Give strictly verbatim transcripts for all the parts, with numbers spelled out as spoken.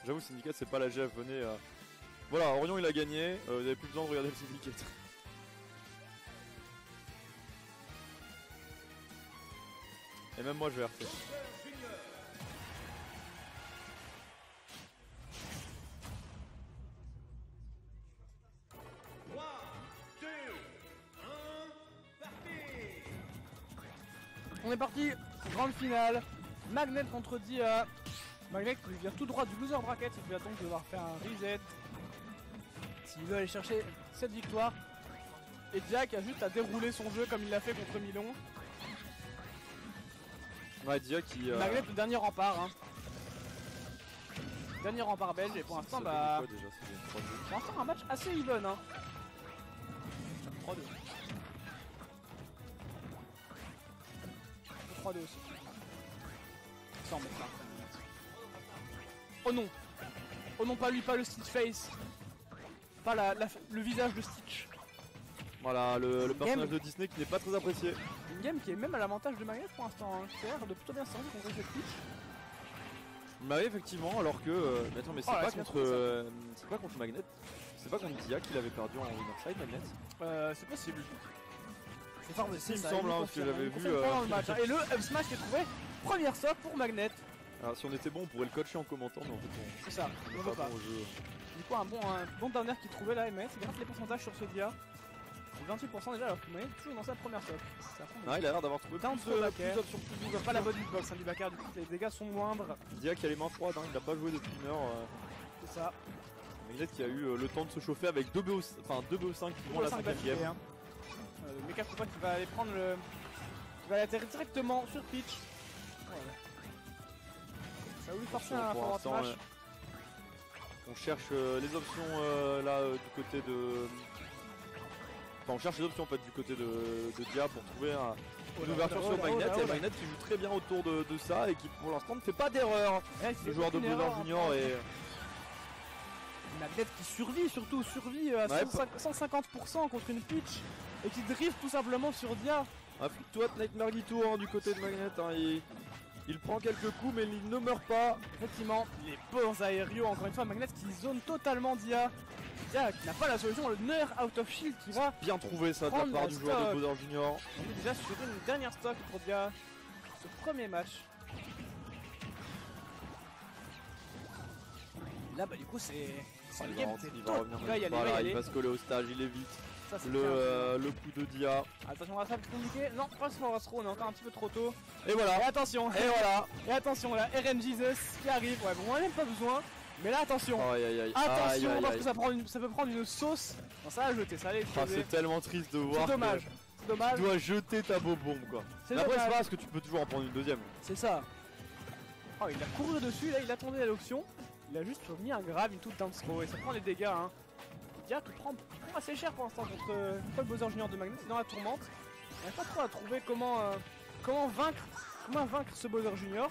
J'avoue, Syndicate c'est pas la G F, venez. Euh... Voilà, Orion il a gagné, euh, vous avez plus besoin de regarder le Syndicate. Et même moi je vais R T. On est parti, grande finale, Magnet contre Dia. Magnet qui vient tout droit du loser bracket, il va donc devoir faire un reset s'il veut aller chercher cette victoire. Et Dia qui a juste à dérouler son jeu comme il l'a fait contre Milon. Ouais, Dia qui... Euh... Magnet le dernier rempart. Hein. Dernier rempart belge et pour l'instant bah... Déjà, pour l'instant un match assez even. Hein. trois deux. trois deux aussi. Sans mettre là. Oh non. Oh non, pas lui, pas le Stitch Face. Pas la, la, le visage de Stitch. Voilà, le, le personnage de Disney qui n'est pas très apprécié. Une game qui est même à l'avantage de Magnet pour l'instant. Hein. Qui a l'air de plutôt bien servir contre Stitch. Bah oui, effectivement, alors que... Euh, mais attends, mais c'est oh, pas, contre, euh, c'est pas contre Magnet. C'est pas contre Dia qu'il avait perdu en winner side, Magnet. Euh, c'est possible. C'est fort, mais si, il me semble, hein, parce que j'avais vu... Euh... le match, hein. Et le up smash qui est trouvé, première stock pour Magnet. Alors si on était bon, on pourrait le coacher en commentant, mais en fait on... C'est ça, on, on veut pas. Bon au jeu. Du coup un bon, un bon downer qui trouvait là, M S, il gratte les pourcentages sur ce Dia. vingt-huit pour cent déjà alors que Magnet est toujours dans sa première stock. Ah, il a l'air d'avoir trouvé plus, plus, de, plus d'options. Il voit pas la bonne hitbox hein, du Bakar, du coup les dégâts sont moindres. Dia qui a les mains froides, hein, il n'a pas joué depuis une heure. Euh... C'est ça. Magnet qui a eu euh, le temps de se chauffer avec deux B O cinq qui vont la cinquième game. Hein. Euh, le Mecha Koopa qui va aller prendre le... qui va aller atterrir directement sur pitch. Ouais. Ça va lui forcer un forward smash. Euh, on cherche euh, les options euh, là euh, du côté de... Enfin on cherche les options en fait du côté de, de Dia pour trouver un... oh une ouverture sur Magnet. Et Magnet qui joue très bien autour de, de ça et qui pour l'instant ne fait pas d'erreur. Ouais, le joueur de Bowser Junior et... Magnet qui survit surtout, survit à ouais, cent cinquante pour cent contre une pitch et qui drift tout simplement sur Dia. Ah, toi Nightmare Guito hein, du côté de Magnet, hein, il, il prend quelques coups mais il ne meurt pas. Effectivement, les bons aériaux, encore une fois, Magnet qui zone totalement Dia. Dia qui n'a pas la solution, le Nair out of shield qui va bien trouvé ça de la part du stock. Joueur de Bowser Junior. On est déjà sur une dernière stock pour Dia, ce premier match. Là bah du coup c'est... Il va, il va revenir, il va, y aller, voilà, il va se coller au stage, il évite ça, le, euh, le coup de Dia. Attention, on va faire plus compliqué. Non, pas ce moment, on est encore un petit peu trop tôt. Et voilà. Et attention. Et voilà. Et attention, là, R N Jesus qui arrive. Ouais, bon, on n'a même pas besoin. Mais là, attention. Aïe, aïe, aïe. Attention, aïe, aïe, parce aïe. que ça, prend une, ça peut prendre une sauce. Non, ça va jeter, ça allait. Ah, c'est tellement triste de voir. C'est dommage. C'est dommage. Tu dois jeter ta beau bombe, quoi. C'est après, c'est pas parce que tu peux toujours en prendre une deuxième. C'est ça. Oh, il a couru dessus, là, il attendait l'option. Il a juste mis un grab, une toute down throw et ça prend les dégâts. Hein. Dia qui prend, qui prend assez cher pour l'instant contre euh, le Bowser Junior de Magnet, c'est dans la tourmente. Il n'a pas trop à trouver comment, euh, comment vaincre comment vaincre ce Bowser Junior.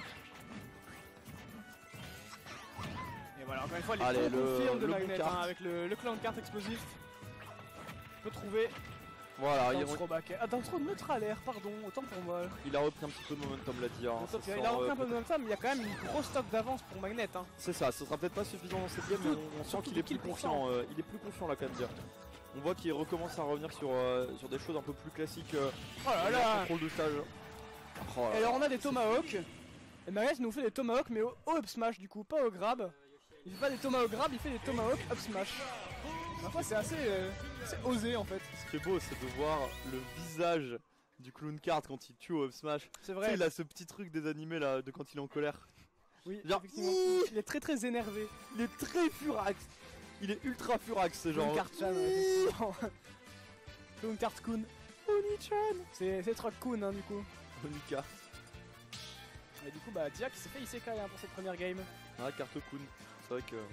Et voilà, encore une fois, les Allez, bons le, confirmes de le Magnet bon hein, avec le, le clown cart explosif. On peut trouver. Voilà, il re... ah, dans trop neutralaire, pardon, autant pour moi. Il a repris un petit peu de momentum là, Dia. Hein, il a, il a repris euh, un peu de momentum, mais il y a quand même une grosse stock d'avance pour Magnet. Hein. C'est ça, ce sera peut-être pas suffisant dans cette game, mais on, on sent qu'il est plus confiant. Euh, il est plus confiant là quand même, Dia. On voit qu'il recommence à revenir sur, euh, sur des choses un peu plus classiques. Euh, oh là là. Contrôle de stage. Oh là. Et alors on a des tomahawks. Et Magnet nous fait des tomahawks, mais au, au up smash du coup, pas au grab. Il fait pas des tomahawks grab, il fait des tomahawks up smash. Parfois c'est assez, euh, assez osé en fait. Ce qui est beau, c'est de voir le visage du clown card quand il tue au up smash. C'est vrai. Tu sais, il a ce petit truc des animés là de quand il est en colère. Oui, genre, effectivement. Il est très très énervé. Il est très furax. Il est ultra furax ce genre. Clown card chan, effectivement. Clown card kun. Oni-chan. C'est Truck kun hein du coup. Onika. Et du coup bah Dia qui s'est fait isekai hein, pour cette première game. Ah carte kun. C'est vrai que...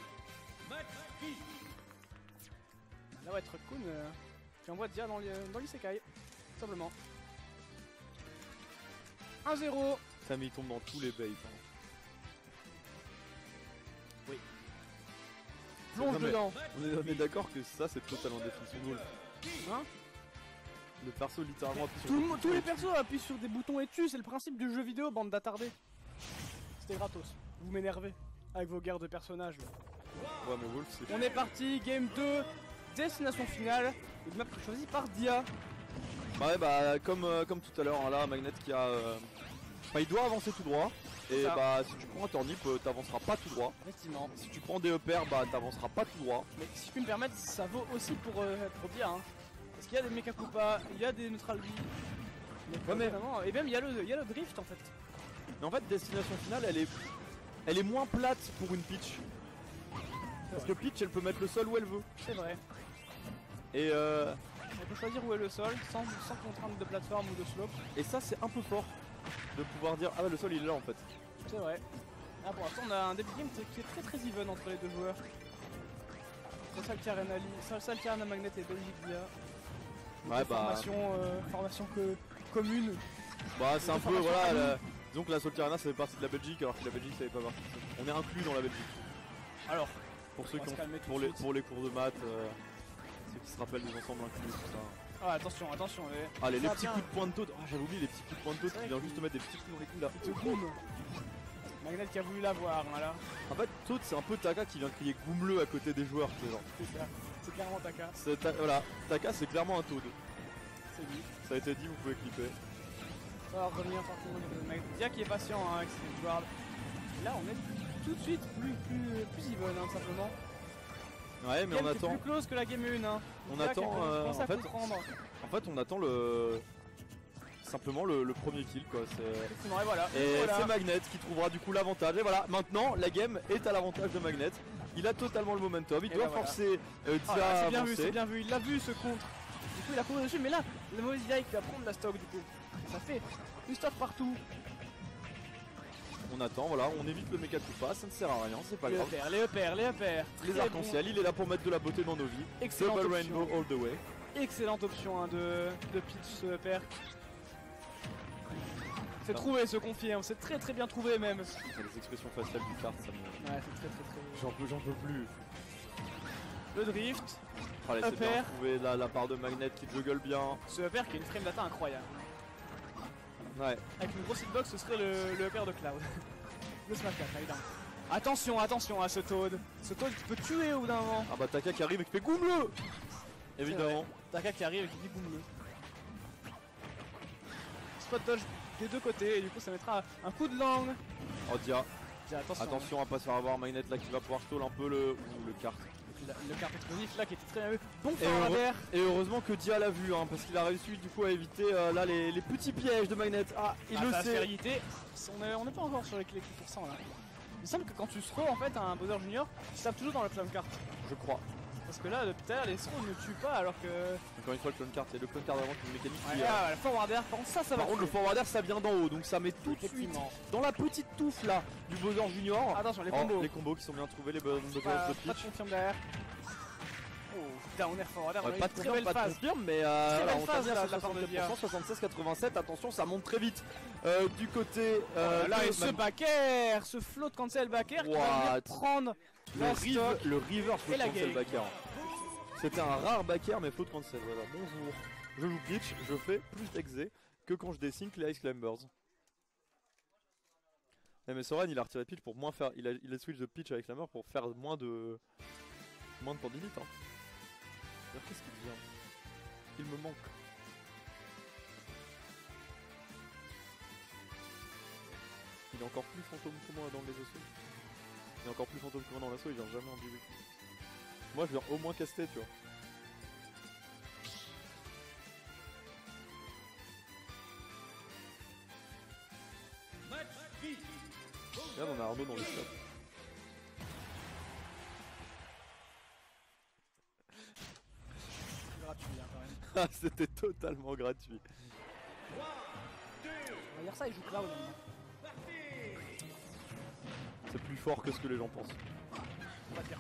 Là ouais Truck kun euh, qui envoie Dia dans l'isekai. Tout simplement. un zéro. Ça mais il tombe dans tous les baits. Hein. Oui. Plonge dedans. On est, on est d'accord que ça c'est totalement définition de Wolf. Hein? Le perso littéralement appuie sur Tout le, tous les persos appuient sur des boutons et tuent, c'est le principe du jeu vidéo, bande d'attardés. C'était gratos. Vous m'énervez. avec vos guerres de personnages. Là. Ouais, mais Wolf, c'est. On est parti, game deux, destination finale. Une map choisie par Dia. Bah ouais, bah comme, euh, comme tout à l'heure, hein, là, Magnet qui a. Euh... Enfin, il doit avancer tout droit. Et ça. bah, si tu prends un turnip, euh, t'avanceras pas tout droit. Effectivement. Si tu prends des E P R, bah, t'avanceras pas tout droit. Mais si je puis me permettre, ça vaut aussi pour, euh, pour Dia. Hein. Parce qu'il y a des Mecha Koopa, il y a des Neutral B. Ouais, mais... Et même il y, a le, il y a le drift en fait. Mais en fait, destination finale, elle est, elle est moins plate pour une Peach. Parce que Peach, elle peut mettre le sol où elle veut. C'est vrai. Et euh... elle peut choisir où est le sol sans, sans contrainte de plateforme ou de slope. Et ça, c'est un peu fort de pouvoir dire ah bah le sol il est là en fait. C'est vrai. Ah, pour l'instant, on a un début de game qui est très très even entre les deux joueurs. Saltiarena Saltiarena Magnet et Belgique Dia. Ouais, bah. Formation, euh, formation que, commune. Bah, c'est un peu voilà. La... Disons que la Saltiarena ça fait partie de la Belgique alors que la Belgique ça fait pas partie. On est inclus dans la Belgique. Alors, pour ceux qui ont tout pour les, pour les cours de maths, euh, ceux qui se rappellent des ensembles inclus, tout ça. Ah, attention, attention. Les, ah, les, les petits bien. coups de poing de taude. Ah, j'avais oublié les petits coups de poing de taude qui viennent juste te mettre des petits coups dans les coups là. Boum. Magnet qui a voulu l'avoir, voilà. En fait, Toad c'est un peu Taka qui vient crier Goumleux à côté des joueurs, tu sais, genre. C'est ça, c'est clairement Taka. Ta voilà, Taka c'est clairement un Toad. C'est lui. Ça a été dit, vous pouvez clipper. On va revenir forcément au niveau de Magnet. Dia qui est patient hein, avec ses joueurs. Là, on est tout de suite plus, plus, plus even, hein, simplement. Ouais, mais game on attend. plus close que la game un. Hein. On Dia attend. a, Euh, en, fait, comprendre. en fait, on attend le. Simplement le, le premier kill quoi. Et voilà. Et voilà. c'est Magnet qui trouvera du coup l'avantage. Et voilà, maintenant la game est à l'avantage de Magnet. Il a totalement le momentum. Il et doit ben forcer euh, ah, Dia à c'est bien avancer. vu, c'est bien vu. Il l'a vu ce contre. Du coup, il a couru dessus. Mais là, le mauvais Dia qui va prendre la stock du coup. Ça fait une stock partout. On attend, voilà, on évite le Mecha Koopa, ça ne sert à rien, c'est pas les grave. E P R, les E P R, les E P R. Les arcs-en-ciel, bon. Il est là pour mettre de la beauté dans nos vies. Excellente Double option. Rainbow all the way. Excellente option hein, de, de Peach ce E P R. C'est trouvé, se confirme, c'est très très bien trouvé même. Les expressions faciales du kart, ça me. Ouais, c'est très très très. J'en peux, j'en peux plus. Le drift. Allez, c'est bien trouvé la, la part de Magnet qui juggle bien. Ce E P R qui a une frame data incroyable. Ouais. Avec une grosse hitbox, ce serait le, le E P R de Cloud. Le Smash quatre, évidemment. Attention, attention à ce Toad. Ce Toad qui peut tuer au bout d'un moment. Ah bah Taka qui arrive et qui fait Goumleux. Évidemment. Taka qui arrive et qui dit Goumleux. Spot dodge des deux côtés et du coup ça mettra un coup de langue. Oh Dia. Dia attention, attention à pas se faire avoir. Magnet là qui va pouvoir stall un peu le, Ouh, le kart. Le, le kart explosif là qui était très bien vu. Bon et, heureux, et heureusement que Dia l'a vu hein, parce qu'il a réussi du coup à éviter euh, là les, les petits pièges de Magnet. Ah il ah, le sait. On n'est pas encore sur les clés pour cent là. Il me semble que quand tu throw en fait un Bowser Junior, tu tapes toujours dans le clone kart. Je crois. Parce que là, depuis tout à l'heure, les throws ne tuent pas alors que. Encore une fois, le clone kart, et le clone kart vraiment une mécanique ouais, qui. Ah, le forward air, par contre, ça, ça va. Par contre, le forward air, ça vient d'en haut, donc ça met tout de suite dans la petite touffe là du Bowser Junior. Attention, les combos. Oh, les combos qui sont bien trouvés, les Bowser de Peach. Pas de confirme derrière. Oh, down air forward air, ouais, on a pas une très belle pas phase. De confirme, mais euh, très alors, belle on phase là, à de la part de Dia. soixante-seize quatre-vingt-sept, attention, ça monte très vite euh, du côté. Euh, oh, là, et ce back air, ce float cancel back air qui va prendre le, rive, le river float cancel back air. C'était un rare back air mais float cancel, voilà, bonjour. Je joue Peach, je fais plus d'exé que quand je dessync les Ice Climbers. Et mais Soren il a retiré Peach pour moins faire, il a, il a switch de Peach avec Climber pour faire moins de moins de tendinite hein. Alors qu'est-ce qu'il devient? Il me manque. Il est encore plus fantôme que moi dans les assauts. Il est encore plus fantôme que moi dans l'assaut, il vient jamais en direct. Moi je viens au moins caster tu vois. Regarde on a Arnaud dans le chat. Gratuit hein, quand même. Ah c'était totalement gratuit. On va dire ça, il joue Cloud. C'est plus fort que ce que les gens pensent. On va dire.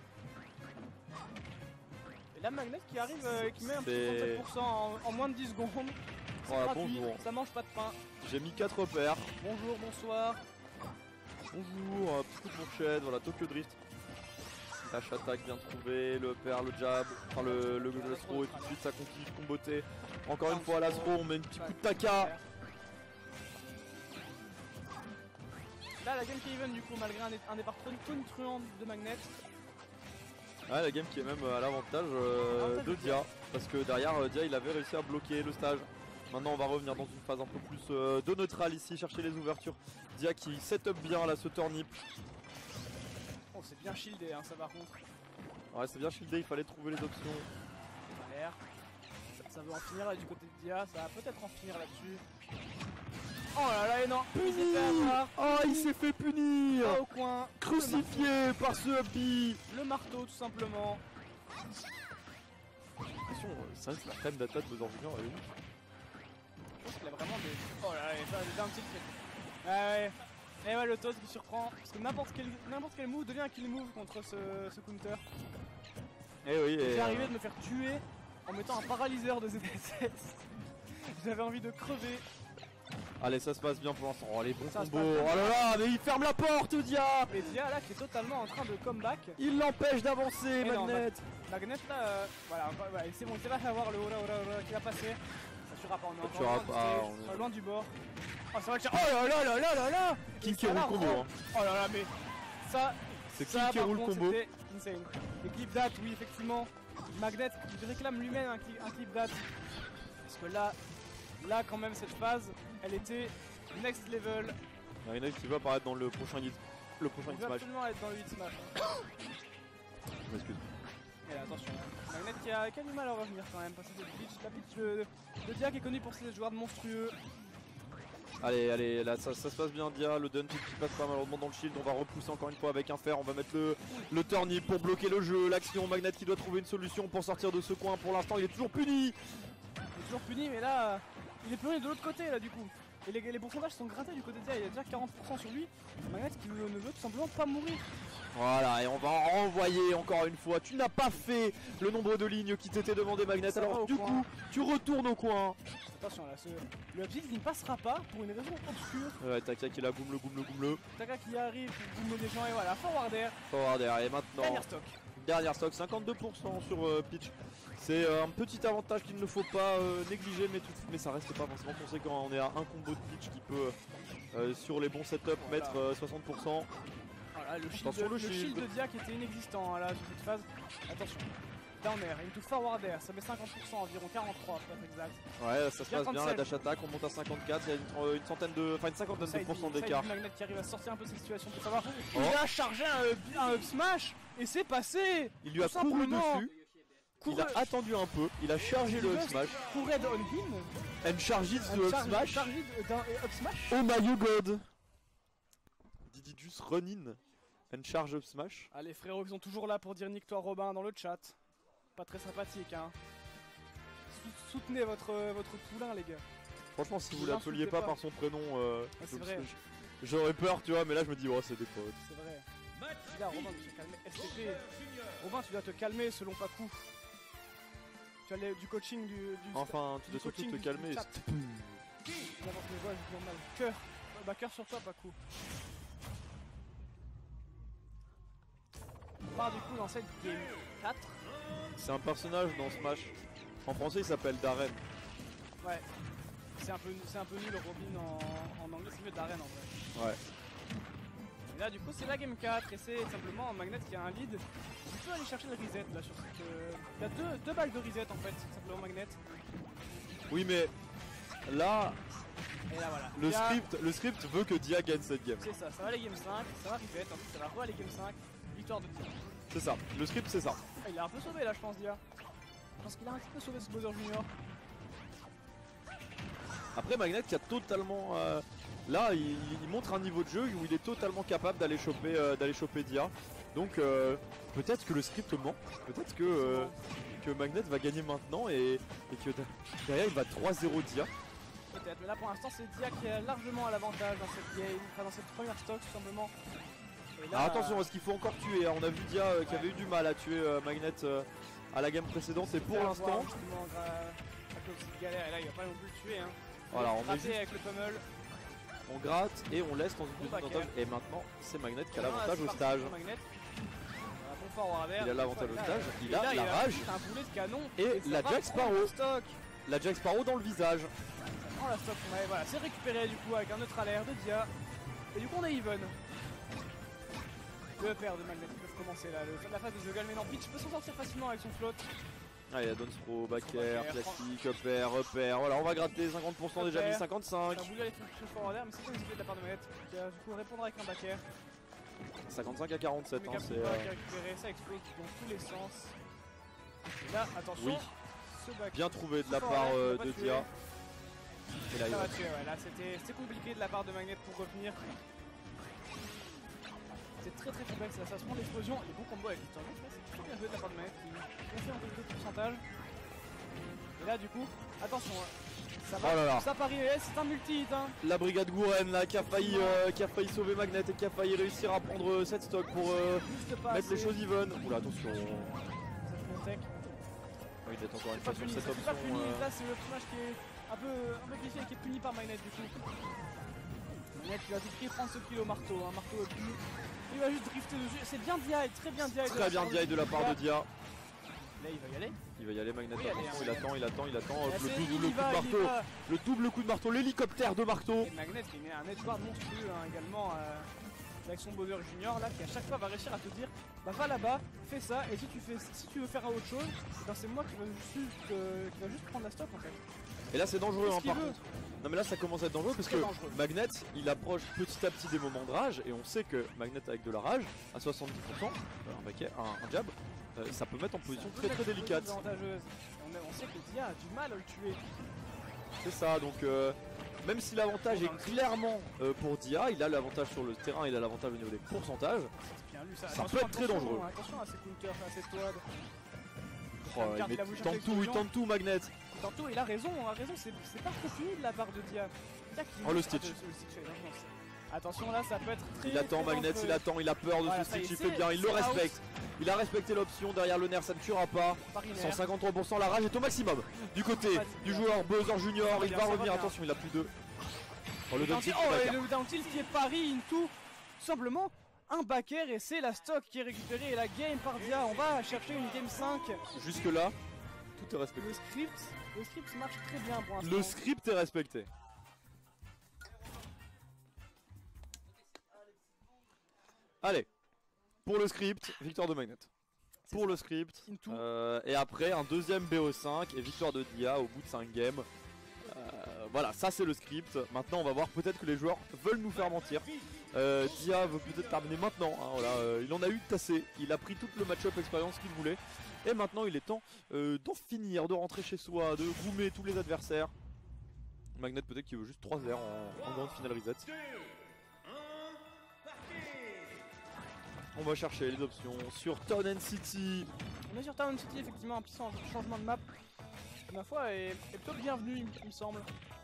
Et la Magnet qui arrive euh, qui met un petit trente-sept pour cent en, en moins de dix secondes. Voilà, bonjour. Ça mange pas de pain. J'ai mis quatre repères. Bonjour, bonsoir. Bonjour, un petit coup de fourchette, voilà, Tokyo Drift. Dash attaque bien trouvé, le père, le jab, enfin le, le, le throw et tout de suite ça continue de comboter. Encore une fois la throw, on met un petit coup de Taka. Là, la game qui est even du coup, malgré un, un départ tonitruant de Magnet. Ouais, la game qui est même à l'avantage euh, de Dia. Parce que derrière, euh, Dia il avait réussi à bloquer le stage. Maintenant, on va revenir dans une phase un peu plus euh, de neutral ici, chercher les ouvertures. Dia qui set up bien là ce turnip. Oh, c'est bien shieldé, hein, ça par contre. Ouais, c'est bien shieldé, il fallait trouver les options. L'air. Ça, ça veut en finir là du côté de Dia, ça va peut-être en finir là-dessus. Oh là là, et non, il s'est fait avoir. Oh, il s'est fait punir. Pas au coin. Crucifié par ce Happy. Le marteau, tout simplement. Attention, c'est vrai que la crème d'attaque de Bowser Junior elle est ouf. Je pense qu'il a vraiment des... Oh là là, il a un petit fait. Ouais, ouais. Et ouais, le toss qui surprend. Parce que n'importe quel, n'importe quel move devient un kill move contre ce, ce counter. Et oui, et J'ai euh... arrivé de me faire tuer en mettant un paralyseur de Z S S. J'avais envie de crever. Allez, ça se passe bien pour l'instant. Oh, les bons Ça se combos. passe bien. Oh là là, mais il ferme la porte, Dia. Et Dia là qui est totalement en train de comeback. Il l'empêche d'avancer, Et non, Magnet. Magnet là, euh, voilà, ouais, c'est bon, il s'est pas fait avoir le Ora Ora Ora qui va passer. Ça suffira pas, on est Ça encore loin, suffira du pas, stage, on est- on est loin du bord. Oh, c'est vrai que oh là là là là là là. King Et qui ça, roule là, combo. oh, Hein. oh là là, mais ça, C'est ça King qui par roule contre, combo. c'était insane. Les clips date, oui, effectivement. Magnet, il réclame lui-même un, cli- un clip date. Parce que là, là quand même cette phase, elle était next level. Magnet qui va apparaître dans le prochain hit. Le prochain On hit veut smash. absolument être dans le hit smash. Je m'excuse. Et là, attention, Magnet qui a, qui a du mal à revenir quand même, parce que cette pitch, la pitch de, de Dia qui est connue pour ses joueurs monstrueux. Allez, allez, là ça, ça se passe bien, Dia. Le dunk qui passe pas malheureusement dans le shield. On va repousser encore une fois avec un fer. On va mettre le, le turnip pour bloquer le jeu. L'action, Magnet qui doit trouver une solution pour sortir de ce coin. Pour l'instant, il est toujours puni. Il est toujours puni, mais là, il est puni de l'autre côté là du coup. Et les, les pourcentages sont grattés du côté de Dia, il y a déjà quarante pour cent sur lui. Magnet qui ne veut tout simplement pas mourir. Voilà, et on va en renvoyer encore une fois. Tu n'as pas fait le nombre de lignes qui t'était demandé, Magnet. Ça va Alors au du coin. coup, tu retournes au coin. Attention là, ce, le upside qui ne passera pas pour une raison obscure. Ouais, Taka qui est là, boum le boum le boum le. Taka qui arrive pour boomer des gens et voilà, forward air. Forward air. Et maintenant, Dernière stock. dernière stock, cinquante-deux pour cent sur euh, pitch. C'est euh, un petit avantage qu'il ne faut pas euh, négliger, mais, tout, mais ça reste pas forcément conséquent. On est à un combo de pitch qui peut, euh, sur les bons setups, mettre euh, soixante pour cent. Voilà, le shield, Attention, de, le le shield. shield de Dia qui était inexistant hein, là sur cette phase. Attention. Down air, into forward air, ça met cinquante pour cent environ, quarante-trois pour être exact. Ouais, ça se Bien passe bien, la cancel. dash attack, on monte à cinquante-quatre, il y a une, une centaine de, enfin une cinquantaine Ça, de il pourcents dit- ça, il d'écart. dit Magnet qui arrive à sortir un peu de cette situation pour savoir. Oh. Il a chargé un, up- un up smash et c'est passé. Il lui a Tout couru simplement. dessus, il Couru- a attendu un peu, il a chargé le up smash, Courait on him. and chargé Un the up charge- smash. chargé de- d'un up smash. Oh my god! Dididus run in and charge up smash. Ah les frérots qui sont toujours là pour dire nique-toi Robin dans le chat. Pas très sympathique hein. Sou- Soutenez votre, votre poulain les gars. Franchement, si vous Ne l'appeliez l'insultez pas pas. par son prénom, euh, Ah, c'est je- vrai. je- j'aurais peur, tu vois, mais là je me dis, oh, c'est des potes. C'est vrai. Là Robin tu dois te calmer. S T P. Robin tu dois te calmer selon Pakou. Tu as les- du coaching du... du Enfin, tu du dois surtout coaching te du- calmer. du chat. N'importe mes voix, je dis mal. Cœur. Bah cœur sur toi Pakou. On part du coup dans cette game quatre. C'est un personnage dans Smash. En français, il s'appelle Darren. Ouais. C'est un peu, c'est un peu nul Robin en, en anglais, c'est mieux Darren en vrai. Ouais. Et là du coup c'est la game quatre et c'est simplement Magnet qui a un lead. Il peut aller chercher le reset là sur cette... euh, Il y a deux, deux balles de reset en fait, simplement Magnet. Oui, mais là, Et là voilà. le Il y a- script, le script veut que Dia gagne cette game. C'est ça, ça va les game cinq, ça va reset, ensuite ça va re aller game cinq, victoire de Dia. C'est ça. Le script, c'est ça. Ah, il a un peu sauvé là je pense Dia. Je pense qu'il a un petit peu sauvé ce Bowser Junior. Après, Magnet qui a totalement. euh, là, il, il montre un niveau de jeu où il est totalement capable d'aller choper, euh, d'aller choper Dia. Donc, euh, peut-être que le script ment. Peut-être que, euh, que Magnet va gagner maintenant et, et que derrière il va trois zéro Dia. Peut-être, mais là pour l'instant c'est Dia qui est largement à l'avantage dans cette game, enfin dans cette première stock tout simplement. Et là, Alors attention, parce qu'il faut encore tuer. hein. On a vu Dia euh, qui Ouais. avait eu du mal à tuer euh, Magnet euh, à la game précédente. Et il pour fait l'instant, avoir, justement, gra- à cause de cette galère, et là il va pas non plus le tuer. Hein. voilà, on, met Frappé juste- avec le pummel. on gratte et on laisse dans une Bon petite backer. avantage. Et maintenant, c'est Magnet qui a Voilà, l'avantage c'est au parti stage. pour Magnet. Voilà, bon forward air. Il a l'avantage au Là, stage, euh, il et a là, la rage. C'est un boulet de canon. Et ça la va Jack prendre Sparrow. le stock. La Jack Sparrow dans le visage. Ça prend la stock. Ouais, voilà, c'est récupéré du coup avec un neutre à l'air de Dia. Et du coup on est even. Le père de Magnet qui peuvent commencer là, le, la phase de jeu calme. Mais non, Peach peut s'en sortir facilement avec son float. Allez, Donsro, back air, classique, upper, repère. Voilà, on va gratter cinquante pour cent déjà mis cinquante-cinq. Ça a voulu aller très fort en l'air, mais c'est pas une idée de la part de Magnet qui a du coup répondre avec un back air. cinquante-cinq à quarante-sept, hein, c'est. Euh... récupéré, ça explose dans tous les sens. Et là, attention, oui. Ce back bien trouvé de la part euh, de Dia. Et là, il va tuer, ouais, là c'était compliqué de la part de Magnet pour revenir. C'est très très complexe, là ça se prend l'explosion. Les bons combos avec Victor, c'est très bien joué de la part de Magnet qui confie un peu de pourcentage. Et là du coup, attention, ça va, oh là là. Ça parie, c'est un multi-hit hein. La brigade Gouren là qui a failli euh, qui a failli sauver Magnet et qui a failli réussir à prendre euh, cette stock pour euh, mettre les choses even. Oula attention. Oui, il est encore une fois sur cette option. Pas puni, euh... là c'est le smash qui est un peu, un peu glissé et qui est puni par Magnet du coup. Magnet qui va tout prix prendre ce kill au marteau, un marteau au plus. Il va juste drifter dessus, c'est bien D I, très bien D I. Très bien D I de la part de Dia. Là il va y aller. Il va y aller Magnet, oui, attention, il attend, il attend, il attend. Là, le double il coup va, de marteau. Le double coup de marteau, l'hélicoptère de marteau. Et Magnet qui met un edgeguard monstrueux hein, également euh, avec son Bowser Junior là qui à chaque fois va réussir à te dire bah va là-bas, fais ça et si tu fais si tu veux faire autre chose, ben c'est moi qui va juste, euh, qui va juste prendre la stock en fait. Et là c'est dangereux hein, par contre. Non mais là ça commence à être dangereux parce que dangereux. Magnet il approche petit à petit des moments de rage et on sait que Magnet avec de la rage à soixante-dix pour cent, un, baquet, un, un jab, euh, ça peut mettre en position très très délicate. On, on sait que Dia a du mal à le tuer. C'est ça donc euh, même si l'avantage est clairement euh, pour Dia, il a l'avantage sur le terrain, il a l'avantage au niveau des pourcentages, bien lu, ça, ça peut être très dangereux. Attention à ces counters, à ces toads. Oh, il, met, il tente tout, il tente tout Magnet. Il tente tout, il a raison, il a raison, c'est pas trop fini de la part de Dia. Oh le Stitch. Attention là, ça peut être très. Il attend très Magnet, dangereux. il attend, il a peur de voilà, ce Stitch, il fait bien, il le respecte. Il a respecté l'option derrière le nerf, ça ne tuera pas. cent cinquante-trois pour cent, la rage est au maximum. Du côté du joueur Bowser Junior, il va revenir, attention, il a plus de. Oh le down tilt, oh, le down tilt qui est pari into, tout simplement un back air et c'est la stock qui est récupérée et la game par Dia. On va chercher une game cinq. Jusque là, tout est respecté. Le script, le script marche très bien pour l'instant. Le script est respecté. Allez, pour le script, victoire de Magnet. Pour ça. Le script, euh, et après un deuxième B O cinq et victoire de Dia au bout de cinq games. Euh, voilà, ça c'est le script. Maintenant on va voir, peut-être que les joueurs veulent nous faire mentir. euh, Dia veut peut-être terminer maintenant, hein, voilà, euh, il en a eu assez, il a pris tout le match-up expérience qu'il voulait. Et maintenant il est temps euh, d'en finir, de rentrer chez soi, de groomer tous les adversaires. Magnet peut-être qu'il veut juste trois R en, en grande finale reset. On va chercher les options sur Town and City. On est sur Town City, effectivement un petit changement de map. Ma foi est, est plutôt bienvenu, il me semble.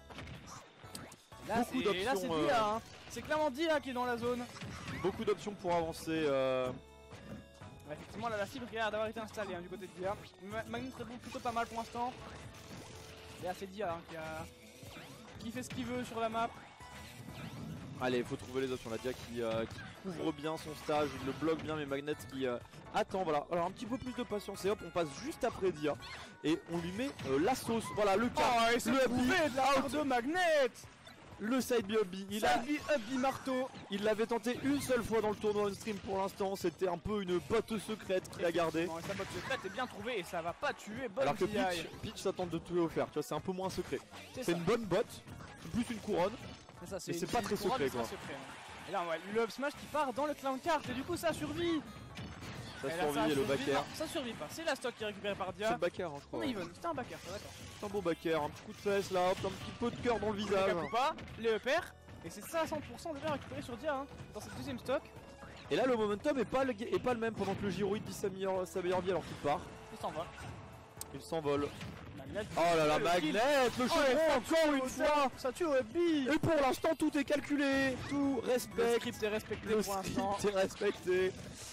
Là, beaucoup d'options. Là c'est Dia, euh... hein. C'est clairement Dia qui est dans la zone. Beaucoup d'options pour avancer. Euh... Ouais, effectivement là la fibre qui a l'air d'avoir été installée hein, du côté de Dia. Magnet répond plutôt pas mal pour l'instant. Et là c'est Dia hein, qui, a... qui fait ce qu'il veut sur la map. Allez, il faut trouver les options. La Dia qui, euh, qui couvre bien son stage, il le bloque bien, mais Magnet qui euh, attend. Voilà, alors un petit peu plus de patience et hop, on passe juste après Dia et on lui met euh, la sauce. Voilà, le cap, oh, le up de la part de Magnet. Le side B up B, il a up B marteau. Il l'avait tenté une seule fois dans le tournoi on stream pour l'instant, c'était un peu une botte secrète qu'il a gardée. Sa botte secrète est bien trouvée et ça va pas tuer bonne. Alors que Peach, Peach ça tente de tout offert, tu vois, c'est un peu moins secret. C'est une bonne botte, plus une couronne. Ça, mais c'est pas très secret quoi. Secret, hein. Et là, ouais, le up smash qui part dans le clown cart et du coup ça survit. Ça et survit là, ça et le back air. Ça survit pas, c'est la stock qui est récupérée par Dia. C'est le back air hein, je crois. On est even, c'était un back air, ça d'accord. C'est un beau back air, un petit coup de fesse là, hop, un petit peu de cœur dans le visage. Ou pas, les up air, et c'est ça à cent pour cent déjà récupéré sur Dia hein, dans cette deuxième stock. Et là le momentum est pas le, est pas le même pendant que le gyroïde dit sa meilleure, sa meilleure vie alors qu'il part. Il s'en va. Il s'envole. Magnet. Oh là là, Magnet, le chaudron oh, encore une fois. Ça tue au B. Et pour l'instant tout est calculé, tout respecte. Le script est respecté le pour l'instant. script est respecté.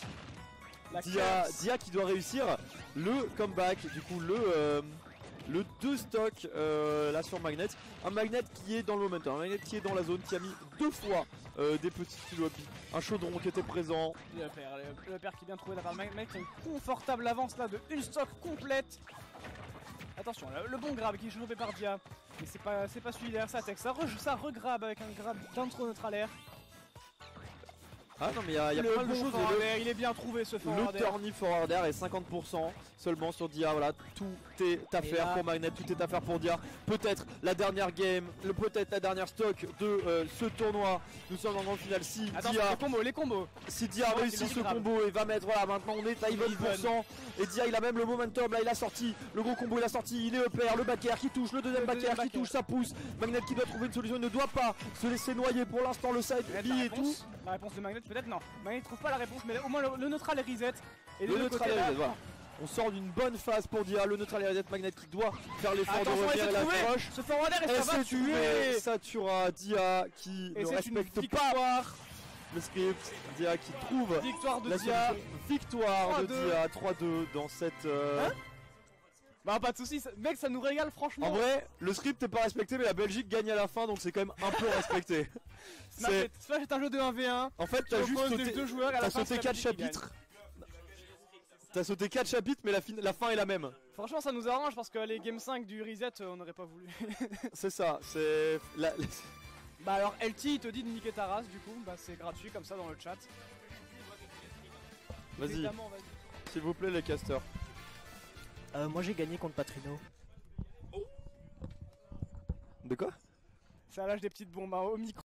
Dia, Dia qui doit réussir le comeback, du coup le euh, le deux stock euh, là sur Magnet. Un Magnet qui est dans le momentum, un Magnet qui est dans la zone, qui a mis deux fois euh, des petits kilos up, un chaudron qui était présent. Le père, le, le père qui vient trouver la part de Magnet, qui a une confortable avance là de une stock complète. Attention, le, le bon grab qui est chopé par Dia, mais c'est pas, c'est pas celui derrière sa tech, ça, re, ça regrabe avec un grab d'intro neutral air. Ah non mais il y a, y a Le pas mal de bon choses. forward Le, air, il est bien trouvé ce le forward air. tourney forward air est cinquante pour cent seulement sur Dia. Voilà, tout est à Et faire là- pour Magnet, tout est à faire pour Dia. Peut-être la dernière game, le peut-être la dernière stock de euh, ce tournoi. Nous sommes en grande finale. Si Attention, Dia, les combos, les combos. si Dia Ouais, réussit c'est ce grave. combo et va mettre, voilà, maintenant on est à even pour cent. Et Dia il a même le momentum, là il a sorti le gros combo, il a sorti, il est E P R, le back air qui touche, le deuxième Le back deuxième air qui back air. touche, ça pousse. Magnet qui doit trouver une solution, il ne doit pas se laisser noyer pour l'instant le side Peut-être B la et tout. réponse, la réponse de Magnet, peut-être non. Magnet trouve pas la réponse, mais au moins le, le neutral est reset. Et Le de l'autre neutral côté, est là, reset, voilà. On sort d'une bonne phase pour Dia, le neutral est reset, Magnet qui doit faire l'effort de attention, revenir elle et s'est la trouvée. croche. Ce forward air, et Et ça va c'est tué, tuer. ça tuera Dia qui Et ne c'est une respecte victoire. pas le script. Dia qui trouve Victoire de la Dia. solution. Victoire de trois deux. Dia, trois deux dans cette... euh, Hein Bah pas de soucis, ça- mec, ça nous régale franchement. En vrai, le script n'est pas respecté, mais la Belgique gagne à la fin, donc c'est quand même un peu respecté. Smash C'est- est, Smash est un jeu de un v un. En fait, Qui t'as juste oppose sauté, les deux joueurs et à la t'as fin, sauté c'est la quatre Belgique qui gagne. chapitres. T'as sauté quatre chapitres, mais la, fin- la fin est la même. Franchement, ça nous arrange parce que les Game cinq du reset, euh, on n'aurait pas voulu. C'est ça, c'est... la- Bah alors, L T, il te dit de niquer ta race, du coup, bah c'est gratuit comme ça dans le chat. Vas-y, Évidemment, vas-y. s'il vous plaît les casters. Euh, moi j'ai gagné contre Patrino. De quoi? Ça lâche des petites bombes hein, au micro.